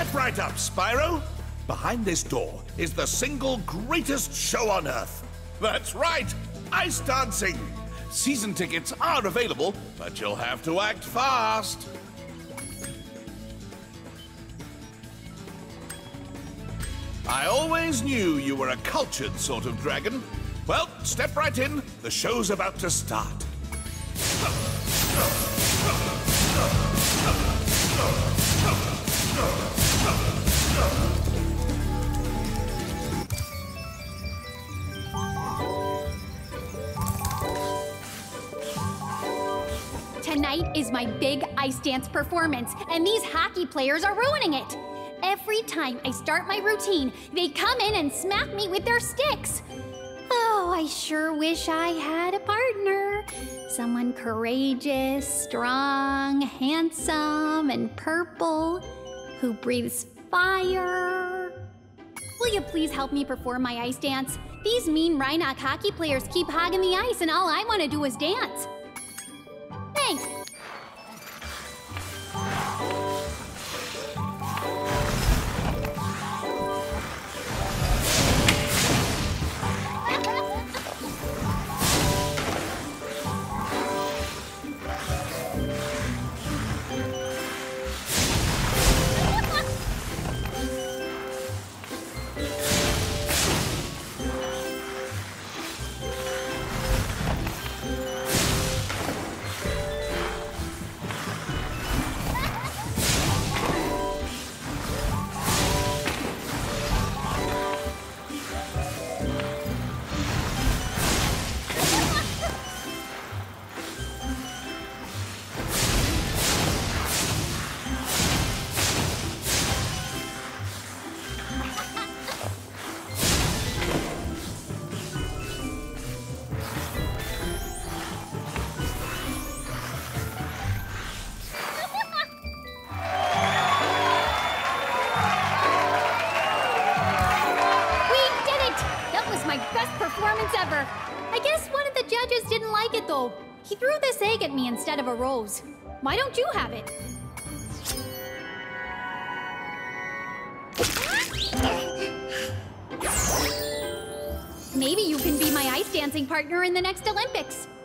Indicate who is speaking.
Speaker 1: Step right up, Spyro. Behind this door is the single greatest show on Earth. That's right, ice dancing. Season tickets are available, but you'll have to act fast. I always knew you were a cultured sort of dragon. Well, step right in. The show's about to start.
Speaker 2: Tonight is my big ice dance performance, and these hockey players are ruining it. Every time I start my routine, they come in and smack me with their sticks. Oh, I sure wish I had a partner. Someone courageous, strong, handsome, and purple, who breathes fire. Will you please help me perform my ice dance? These mean Rhinoc hockey players keep hogging the ice, and all I want to do is dance. Thanks. Ever. I guess one of the judges didn't like it though. He threw this egg at me instead of a rose. Why don't you have it? Maybe you can be my ice dancing partner in the next Olympics.